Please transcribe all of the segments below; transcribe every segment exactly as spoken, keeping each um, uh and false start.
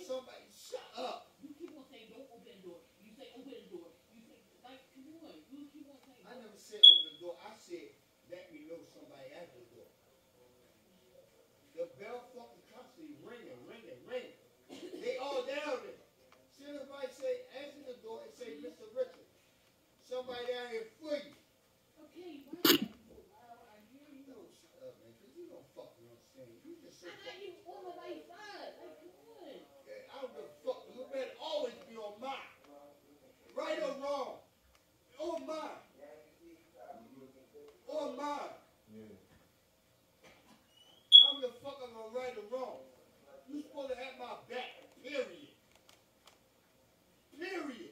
somebody, shut up. You keep on saying don't open the door. You say open the door. You say, like, come on. You keep on saying. I never said open the door. I said let me know somebody at the door. The bell fucking constantly ringing, ringing, ringing. They all down there. See somebody say, answer the door and say, Mister Richard, somebody down here for you. Okay, why? I hear you. No, shut up, man, because you don't fucking understand. You just so I'm not even on my right side. Like, come on. Yeah, I don't give a fuck. You better always be on mine. Right or wrong. On mine. On mine. Yeah. I don't give a fuck if I'm right or wrong. You supposed to have my back. Period. Period.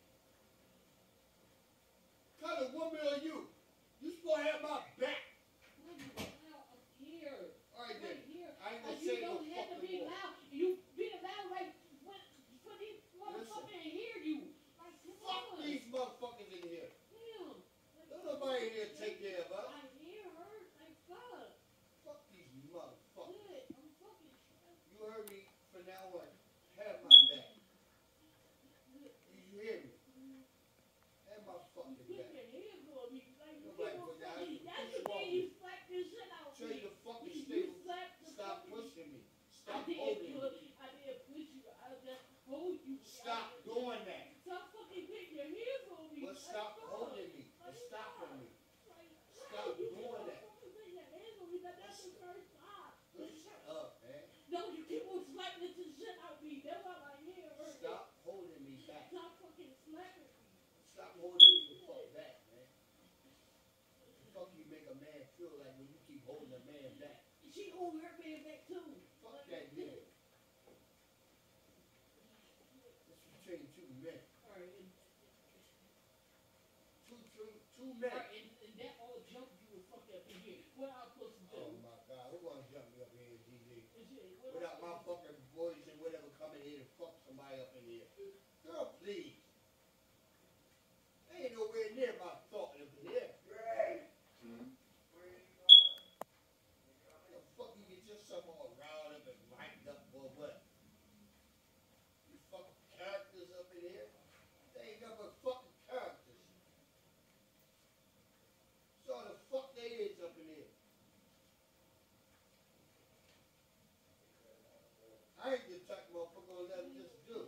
Kind of woman are you? You supposed to have my back. Why you loud up here? All right, then. Right here. I ain't Like, gonna you say no don't have to fucking be more. loud. You be loud like when, for these motherfuckers to hear you. Like, come Fuck on. these motherfuckers in here. Damn. Like, Don't nobody in here take care of us. I hear her. Like, fuck. Fuck these motherfuckers. Good. I'm fucking trying. You heard me for now on. Have my back. You hear me? Have my fucking Put back. your hands on me. Like, you Nobody keep on put their fucking- hands- that's push the you day off you me. slap this shit out Tell you to me. fucking You stay. slapped the Stop fucking- pushing me. I Stop didn't holding me. put, I didn't push you. I just hold you. Stop I- doing that. Stop fucking putting your hands on me. But Like, stop fuck. holding me. Like, And stopping me. Like, Stop you doing keep on that. fucking putting your hands on me. That- That's the first time. Just shut up, man. No, you keep on slapping the shit out me. That's why my hair hurts. Stop holding me back. Stop fucking slapping me. Stop holding me the fuck back, man. The fuck you make a man feel like when you keep holding a man back? She hold her man back too. Fuck that nigga. This is between two men. Alright, and, Two, two, two men. alright, and, and that all jump you was fucking up in here. What I'm supposed to do? Oh my God, who wanna jump me up here, G D? And shit, what Without I'm my fucking boys and whatever coming in and fuck somebody up in here. Girl, please. Ain't nowhere near my thought up in here. Hmm? The fuck you get yourself all riled up and mic'd up or what? You fucking characters up in here? They ain't nothing but fucking characters. So the fuck they is up in here. I ain't the type of motherfucker gonna let them just do.